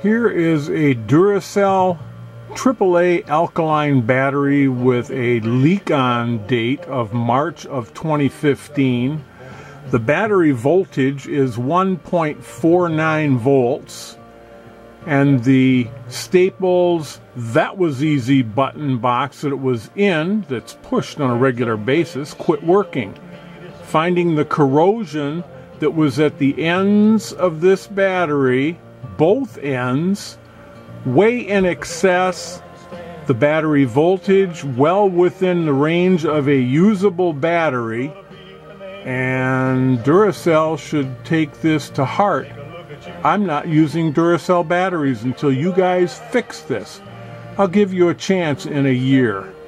Here is a Duracell AAA alkaline battery with a leak-on date of March of 2015. The battery voltage is 1.49 volts, and the Staples "that was easy" button box that it was in, that's pushed on a regular basis, quit working. Finding the corrosion that was at the ends of this battery, both ends, way in excess, the battery voltage well within the range of a usable battery, and Duracell should take this to heart. I'm not using Duracell batteries until you guys fix this. I'll give you a chance in a year.